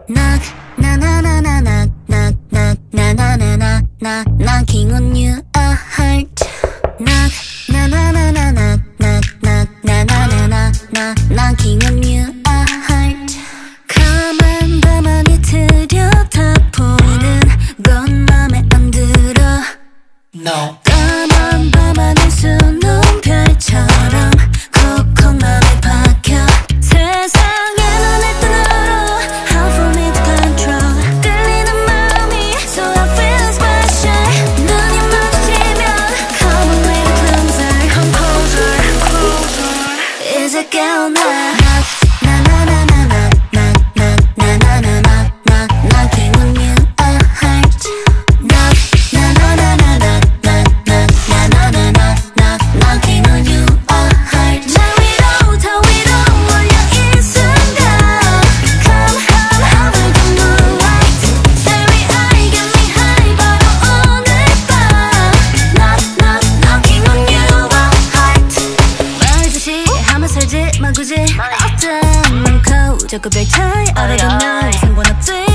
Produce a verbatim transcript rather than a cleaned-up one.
Knock, na na na na knock, knock, knock, na na na na na, knocking on you a heart. Knock, na na na na knock, knock, knock, na na na na na, knocking on you a heart. 가만 가만히 들여다보는 건 맘에 안 들어. No. 까만 밤하늘 수능별처럼 콕콕 맘에 박혀. 세상에 눈을 뜨너로 How for me to control. 끌리는 마음이 So I feel special. 눈이 마주치면 Come on little closer, come closer, closer. 이제 깨어나. 굳이 어떤 많고 저거 별 차이 알아도 난 상관없지.